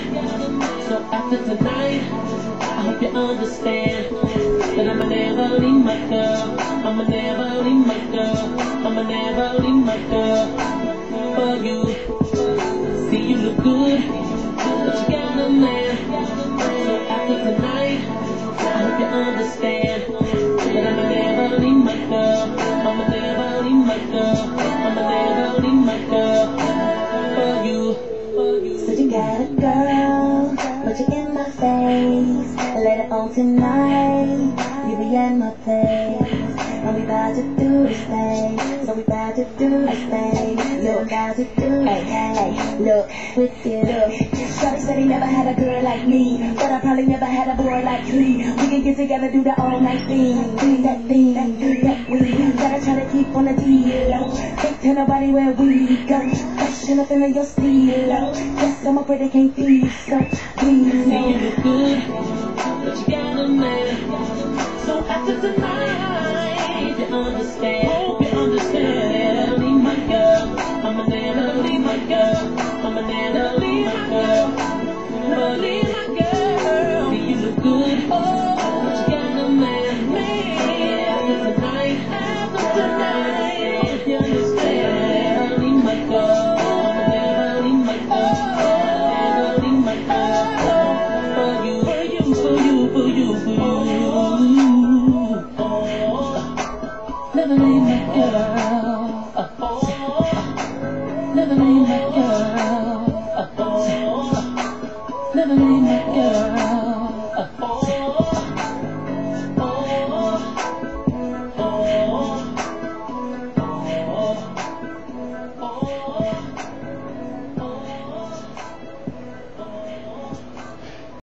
So after tonight, I hope you understand that I'ma never leave my girl. I'ma never leave my girl. I'ma never leave my girl for you. See, you look good, but you got a man. So after tonight, I hope you understand that I'ma never leave my girl. I'ma never leave my girl. I'ma never leave my girl for you. So you got a girl, but you in my face. Later on tonight, you be at my place. And we about to do this thing, so we about to do this thing. Look, about to do this thing. Look, with you. Look, Shorty said he never had a girl like me, but I probably never had a boy like me. We can get together, do the all night thing, do that thing, do that we gotta try to keep on the deal. Can't tell nobody where we go. Fashion up in your stilo. Yes, I'm afraid they can't be so please. See, you look good, but you got a man. So after tonight, you understand. Hope you understand. I'ma never leave my girl. I'ma never leave my girl. I'ma never leave my girl. Never leave my girl. See, you look good, but you got a man. After tonight, hope you understand. I'ma never leave my girl. I'ma never leave my girl. I'ma never leave my girl for you, for you, for you, for you, for you. Never leave my girl. Never leave my girl. Never leave my girl.